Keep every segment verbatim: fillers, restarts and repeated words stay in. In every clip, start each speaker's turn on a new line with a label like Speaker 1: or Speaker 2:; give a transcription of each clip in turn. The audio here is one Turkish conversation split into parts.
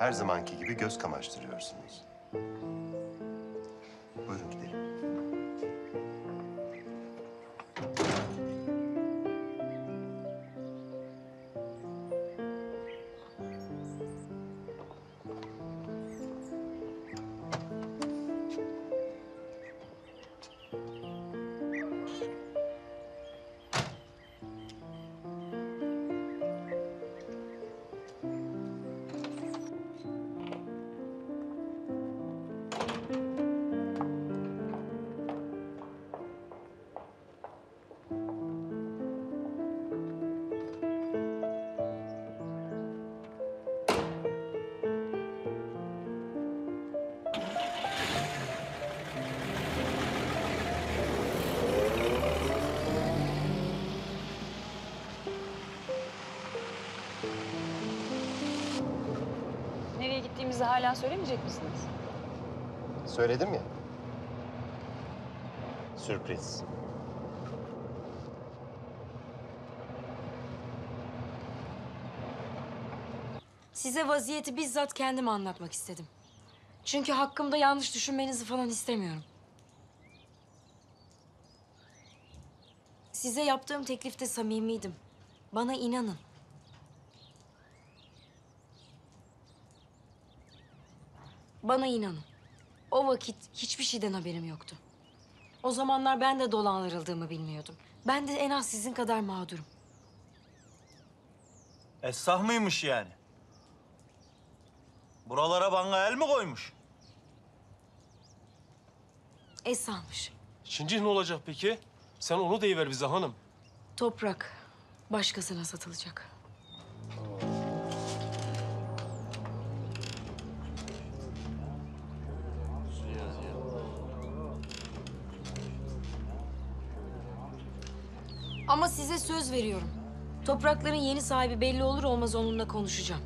Speaker 1: her zamanki gibi göz kamaştırıyorsunuz. Buyurun gidelim.
Speaker 2: Nereye gittiğimizi hala söylemeyecek misiniz?
Speaker 1: Söyledim ya. Sürpriz.
Speaker 3: Size vaziyeti bizzat kendim anlatmak istedim. Çünkü hakkımda yanlış düşünmenizi falan istemiyorum. Size yaptığım teklifte samimiydim. Bana inanın. Bana inanın. O vakit hiçbir şeyden haberim yoktu. O zamanlar ben de dolandırıldığımı bilmiyordum. Ben de en az sizin kadar mağdurum.
Speaker 4: Esnaf mıymış yani? Buralara bana el mi koymuş?
Speaker 3: Esra'mış.
Speaker 5: İkinci ne olacak peki? Sen onu deyiver bize hanım.
Speaker 3: Toprak başkasına satılacak. Ama size söz veriyorum. Toprakların yeni sahibi belli olur olmaz onunla konuşacağım.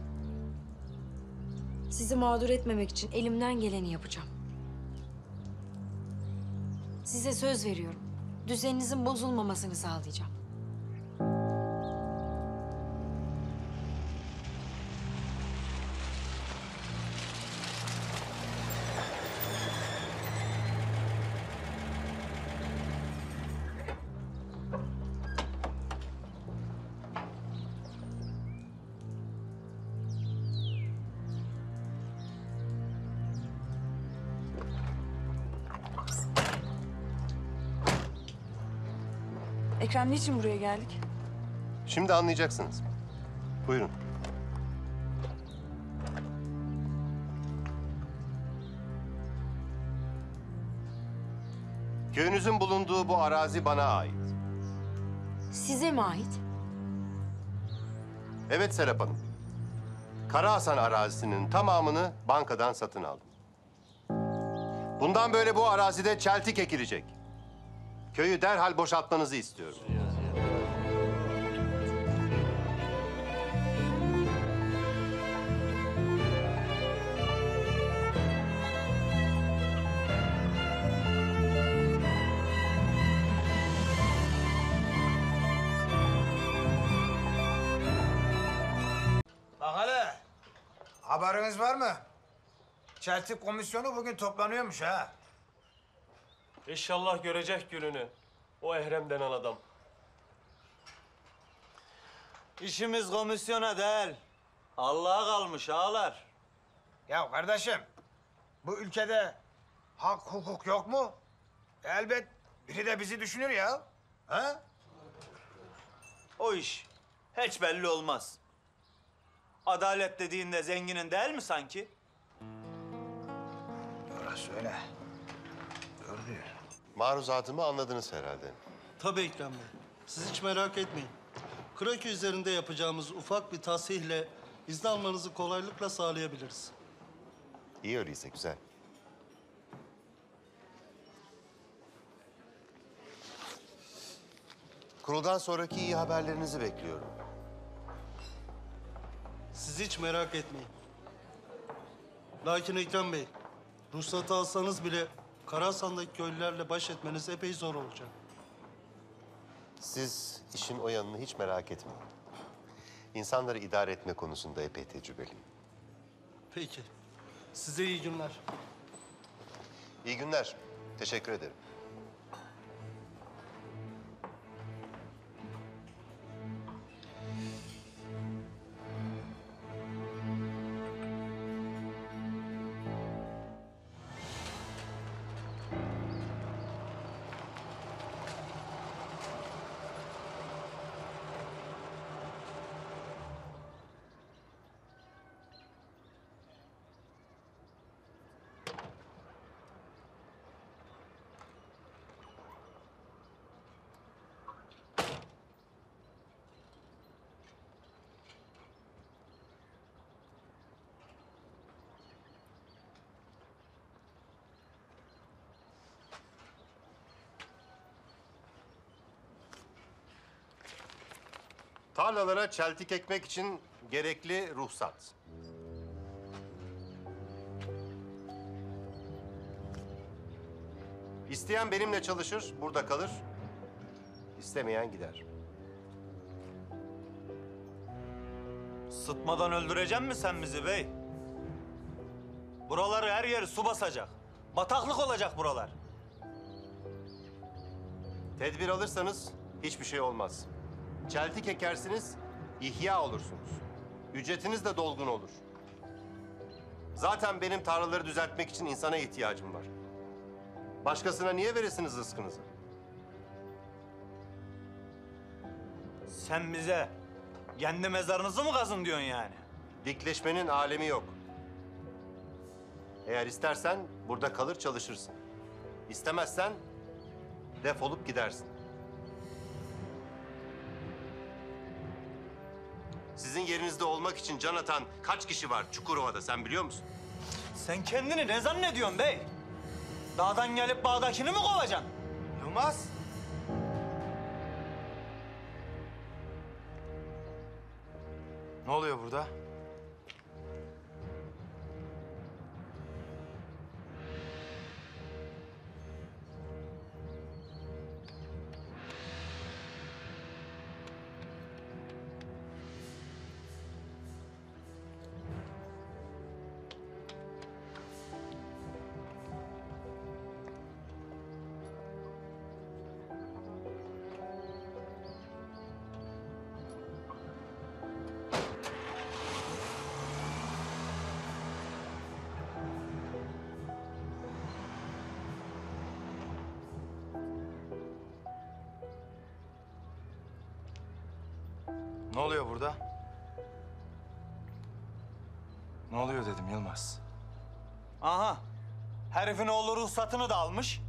Speaker 3: Sizi mağdur etmemek için elimden geleni yapacağım. Size söz veriyorum. Düzeninizin bozulmamasını sağlayacağım.
Speaker 2: Ekrem, niçin buraya geldik?
Speaker 1: Şimdi anlayacaksınız. Buyurun. Köyünüzün bulunduğu bu arazi bana ait.
Speaker 3: Size mi ait?
Speaker 1: Evet Serap Hanım. Kara Hasan arazisinin tamamını bankadan satın aldım. Bundan böyle bu arazide çeltik ekilecek. Köyü derhal boşaltmanızı istiyorum.
Speaker 6: Bak hele, haberiniz var mı? Çeltik komisyonu bugün toplanıyormuş ha.
Speaker 5: İnşallah görecek gününü. O Ehrem denen adam.
Speaker 4: İşimiz komisyona değil. Allah'a kalmış ağalar.
Speaker 6: Ya kardeşim, bu ülkede hak hukuk yok mu? Elbet biri de bizi düşünür ya. Ha?
Speaker 4: O iş hiç belli olmaz. Adalet dediğinde zenginin değil mi sanki?
Speaker 6: Orası öyle. Doğru diyor.
Speaker 1: Maruzatımı anladınız herhalde.
Speaker 7: Tabii Ekrem Bey. Siz hiç merak etmeyin. Kraköy üzerinde yapacağımız ufak bir tasihle izin almanızı kolaylıkla sağlayabiliriz.
Speaker 1: İyi öyleyse güzel. Kuruldan sonraki iyi haberlerinizi bekliyorum.
Speaker 7: Siz hiç merak etmeyin. Lakin Ekrem Bey, ruhsatı alsanız bile Karahasan'daki köylülerle baş etmeniz epey zor olacak.
Speaker 1: Siz işin o yanını hiç merak etmeyin. İnsanları idare etme konusunda epey tecrübeliyim.
Speaker 7: Peki. Size iyi günler.
Speaker 1: İyi günler. Teşekkür ederim. Tarlalara çeltik ekmek için gerekli ruhsat. İsteyen benimle çalışır, burada kalır. İstemeyen gider.
Speaker 4: Sıtmadan öldürecek mi sen bizi bey? Buraları her yeri su basacak. Bataklık olacak buralar.
Speaker 1: Tedbir alırsanız hiçbir şey olmaz. Çeltik ekersiniz, ihya olursunuz. Ücretiniz de dolgun olur. Zaten benim tarlaları düzeltmek için insana ihtiyacım var. Başkasına niye verirsiniz rızkınızı?
Speaker 4: Sen bize kendi mezarınızı mı kazın diyorsun yani?
Speaker 1: Dikleşmenin alemi yok. Eğer istersen burada kalır çalışırsın. İstemezsen defolup gidersin. Sizin yerinizde olmak için can atan kaç kişi var Çukurova'da sen biliyor musun?
Speaker 4: Sen kendini ne zannediyorsun bey? Dağdan gelip bağdakini mi kovacaksın? Yılmaz.
Speaker 8: Ne oluyor burada? Ne oluyor burada? Ne oluyor dedim Yılmaz.
Speaker 4: Aha. Herifin oğlu ruhsatını da almış.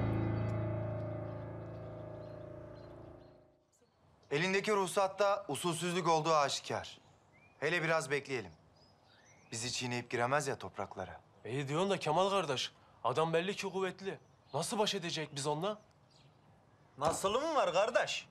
Speaker 8: Elindeki ruhsatta usulsüzlük olduğu aşikar. Hele biraz bekleyelim. Bizi çiğneyip giremez ya topraklara.
Speaker 5: İyi diyorsun da Kemal kardeş. Adam belli ki kuvvetli. Nasıl baş edecek biz onunla?
Speaker 4: Nasılı mı var kardeş?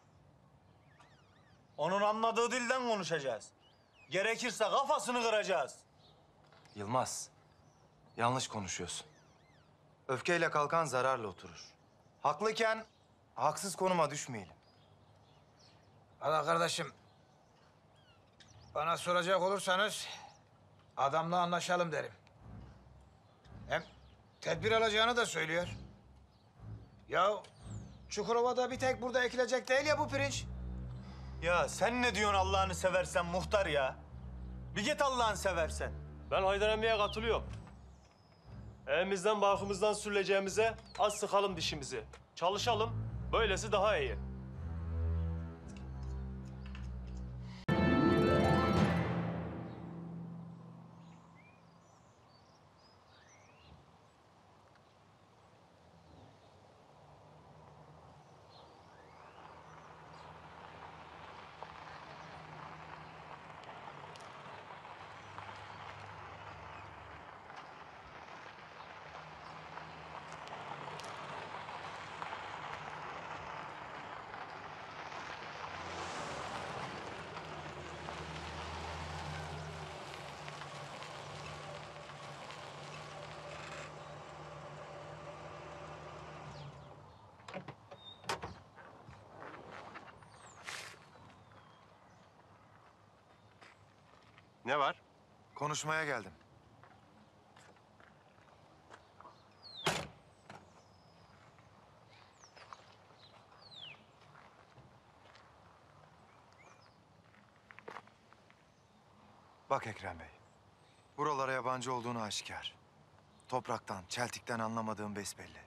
Speaker 4: Onun anladığı dilden konuşacağız. Gerekirse kafasını kıracağız.
Speaker 8: Yılmaz, yanlış konuşuyorsun. Öfkeyle kalkan zararla oturur. Haklıken haksız konuma düşmeyelim.
Speaker 6: Valla kardeşim, bana soracak olursanız adamla anlaşalım derim. Hem tedbir alacağını da söylüyor. Ya Çukurova'da bir tek burada ekilecek değil ya bu pirinç.
Speaker 4: Ya sen ne diyorsun Allah'ını seversen muhtar ya? Bir git Allah'ını seversen.
Speaker 5: Ben Haydar Emmi'ye katılıyorum. Evimizden barkımızdan sürüleceğimize az sıkalım dişimizi. Çalışalım, böylesi daha iyi.
Speaker 1: Ne var?
Speaker 8: Konuşmaya geldim. Bak Ekrem Bey, buralara yabancı olduğunu aşikar. Topraktan, çeltikten anlamadığım besbelli.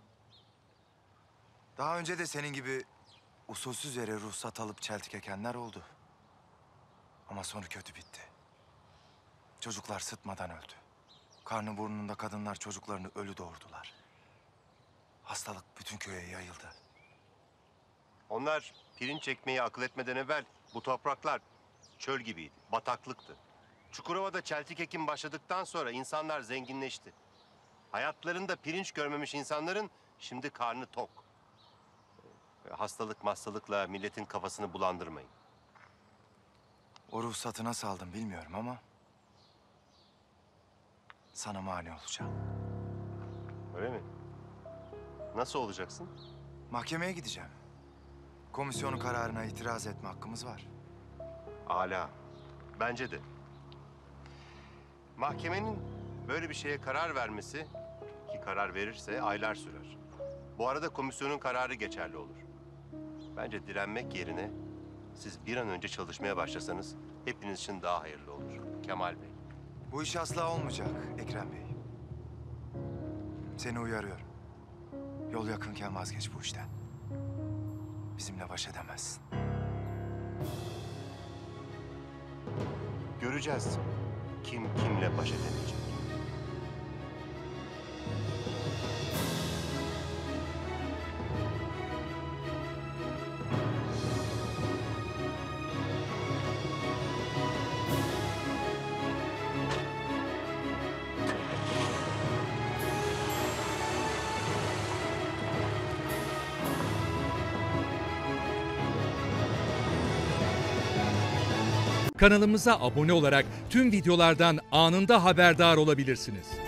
Speaker 8: Daha önce de senin gibi usulsüz yere ruhsat alıp çeltik ekenler oldu. Ama sonu kötü bitti. Çocuklar sıtmadan öldü. Karnı burnunda kadınlar çocuklarını ölü doğurdular. Hastalık bütün köye yayıldı.
Speaker 1: Onlar pirinç ekmeği akıl etmeden evvel bu topraklar çöl gibiydi, bataklıktı. Çukurova'da çeltik ekim başladıktan sonra insanlar zenginleşti. Hayatlarında pirinç görmemiş insanların şimdi karnı tok. Hastalık hastalıkla milletin kafasını bulandırmayın.
Speaker 8: O ruhsatı nasıl aldım bilmiyorum ama... sana mani olacağım.
Speaker 1: Öyle mi? Nasıl olacaksın?
Speaker 8: Mahkemeye gideceğim. Komisyonun kararına itiraz etme hakkımız var.
Speaker 1: Âlâ. Bence de. Mahkemenin böyle bir şeye karar vermesi, ki karar verirse aylar sürer. Bu arada komisyonun kararı geçerli olur. Bence direnmek yerine siz bir an önce çalışmaya başlasanız hepiniz için daha hayırlı olur. Kemal Bey.
Speaker 8: Bu iş asla olmayacak Ekrem Bey. Seni uyarıyorum. Yol yakınken vazgeç bu işten. Bizimle baş edemezsin.
Speaker 1: Göreceğiz kim kimle baş edemeyecek.
Speaker 9: Kanalımıza abone olarak tüm videolardan anında haberdar olabilirsiniz.